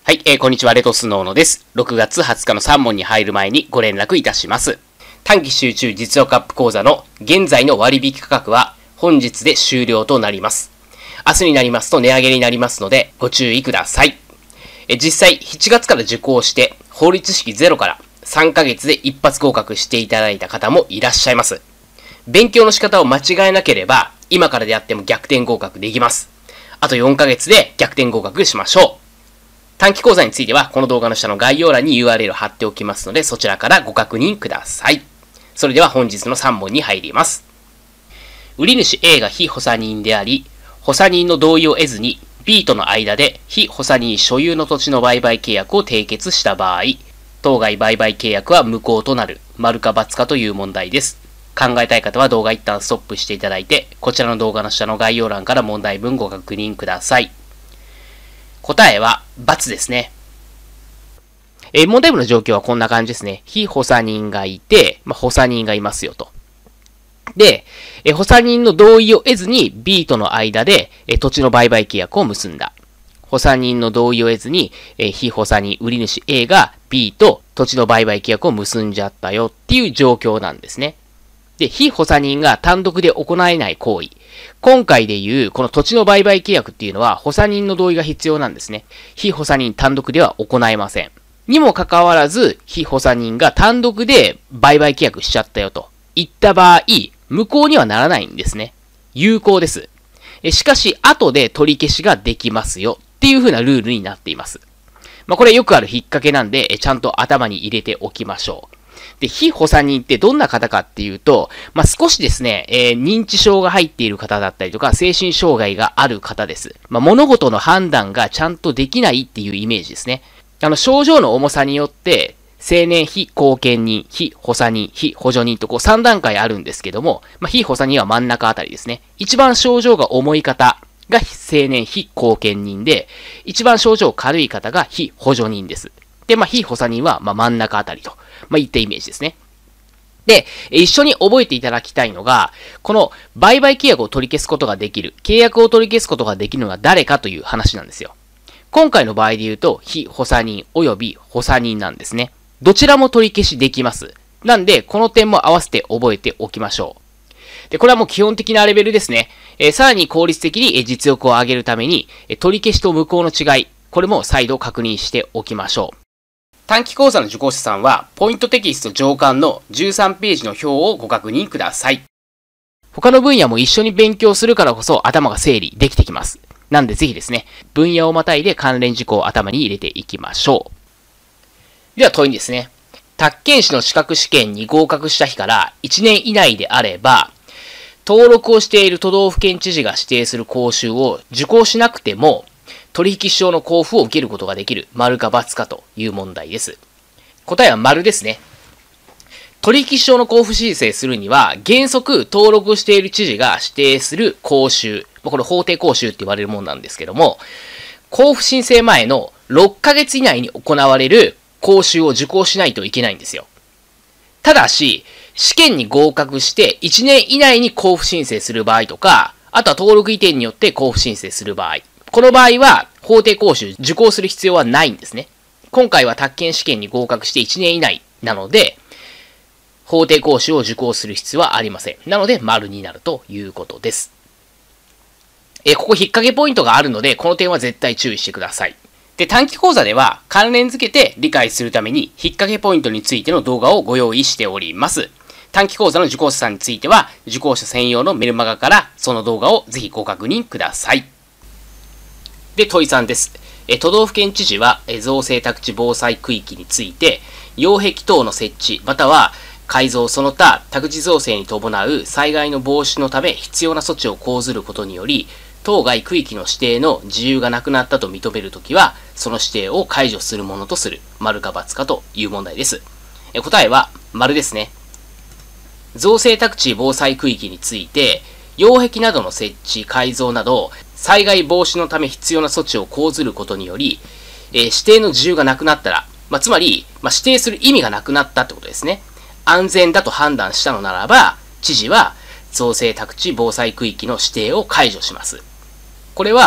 はい、こんにちは、レトスノーノです。6月20日の3問に入る前にご連絡いたします。短期集中実用カップ講座の現在の割引価格は本日で終了となります。明日になりますと値上げになりますのでご注意ください。実際7月から受講して法律式ゼロから3ヶ月で一発合格していただいた方もいらっしゃいます。勉強の仕方を間違えなければ今からであっても逆転合格できます。あと4ヶ月で逆転合格しましょう。短期講座についてはこの動画の下の概要欄に URL を貼っておきますのでそちらからご確認ください。それでは本日の3問に入ります。売主 A が被補佐人であり、補佐人の同意を得ずに B との間で被補佐人所有の土地の売買契約を締結した場合、当該売買契約は無効となる、丸か×かという問題です。考えたい方は動画一旦ストップしていただいて、こちらの動画の下の概要欄から問題文ご確認ください。答えは×ですね。問題文の状況はこんな感じですね。被補佐人がいて、補佐人がいますよと。で、補佐人の同意を得ずに B との間で土地の売買契約を結んだ。補佐人の同意を得ずに被補佐人売主 A が B と土地の売買契約を結んじゃったよっていう状況なんですね。で、被補佐人が単独で行えない行為。今回でいう、この土地の売買契約っていうのは、補佐人の同意が必要なんですね。被補佐人単独では行えません。にもかかわらず、被補佐人が単独で売買契約しちゃったよと言った場合、無効にはならないんですね。有効です。しかし、後で取り消しができますよっていう風なルールになっています。これよくある引っ掛けなんで、ちゃんと頭に入れておきましょう。で、被補佐人ってどんな方かっていうと、少しですね、認知症が入っている方だったりとか、精神障害がある方です。物事の判断がちゃんとできないっていうイメージですね。症状の重さによって、青年被後見人、被補佐人、被補助人とこう3段階あるんですけども、被補佐人は真ん中あたりですね。一番症状が重い方が青年被後見人で、一番症状軽い方が被補助人です。で、被補佐人は真ん中あたりと。いったイメージですね。で、一緒に覚えていただきたいのが、この売買契約を取り消すことができる、契約を取り消すことができるのが誰かという話なんですよ。今回の場合で言うと、被補佐人及び補佐人なんですね。どちらも取り消しできます。なんで、この点も合わせて覚えておきましょう。で、これはもう基本的なレベルですね。さらに効率的に実力を上げるために、取り消しと無効の違い、これも再度確認しておきましょう。短期講座の受講者さんは、ポイントテキスト上巻の13ページの表をご確認ください。他の分野も一緒に勉強するからこそ頭が整理できてきます。なんでぜひですね、分野をまたいで関連事項を頭に入れていきましょう。では問いですね。宅建士の資格試験に合格した日から1年以内であれば、登録をしている都道府県知事が指定する講習を受講しなくても、取引証の交付を受けることができる、丸か×かという問題です。答えは丸ですね。取引証の交付申請するには、原則登録している知事が指定する講習、これ法定講習って言われるものなんですけども、交付申請前の6ヶ月以内に行われる講習を受講しないといけないんですよ。ただし、試験に合格して1年以内に交付申請する場合とか、あとは登録移転によって交付申請する場合、この場合は法定講習受講する必要はないんですね。今回は宅建試験に合格して1年以内なので、法定講習を受講する必要はありません。なので、丸になるということです。ここ引っ掛けポイントがあるので、この点は絶対注意してください。で、短期講座では関連付けて理解するために、引っ掛けポイントについての動画をご用意しております。短期講座の受講者さんについては、受講者専用のメルマガからその動画をぜひご確認ください。で、問い3です。都道府県知事は、造成宅地防災区域について、擁壁等の設置、または改造その他、宅地造成に伴う災害の防止のため必要な措置を講ずることにより、当該区域の指定の自由がなくなったと認めるときは、その指定を解除するものとする、丸か×かという問題です。答えは、丸ですね。造成宅地防災区域について、擁壁などの設置、改造など、災害防止のため必要な措置を講ずることにより、指定の自由がなくなったら、つまり、指定する意味がなくなったってことですね。安全だと判断したのならば、知事は造成宅地防災区域の指定を解除します。これは、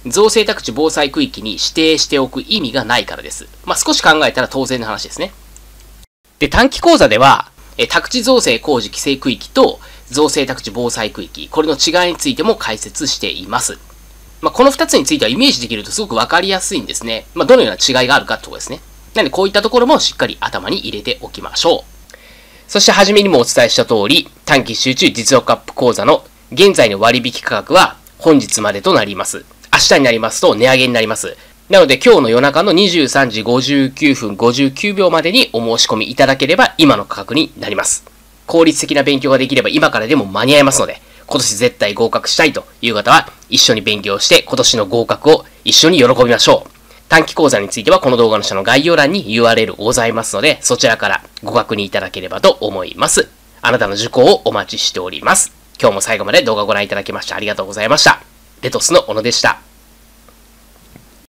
造成宅地防災区域に指定しておく意味がないからです。少し考えたら当然の話ですね。で、短期講座では、宅地造成工事規制区域と造成宅地防災区域、これの違いについても解説しています。この2つについてはイメージできるとすごくわかりやすいんですね。どのような違いがあるかってところですね。なので、こういったところもしっかり頭に入れておきましょう。そして、初めにもお伝えした通り、短期集中実力アップ講座の現在の割引価格は本日までとなります。明日になりますと値上げになります。なので、今日の夜中の23時59分59秒までにお申し込みいただければ今の価格になります。効率的な勉強ができれば今からでも間に合いますので、今年絶対合格したいという方は一緒に勉強して今年の合格を一緒に喜びましょう。短期講座についてはこの動画の下の概要欄に URL ございますので、そちらからご確認いただければと思います。あなたの受講をお待ちしております。今日も最後まで動画をご覧いただきましてありがとうございました。レトスの小野でした。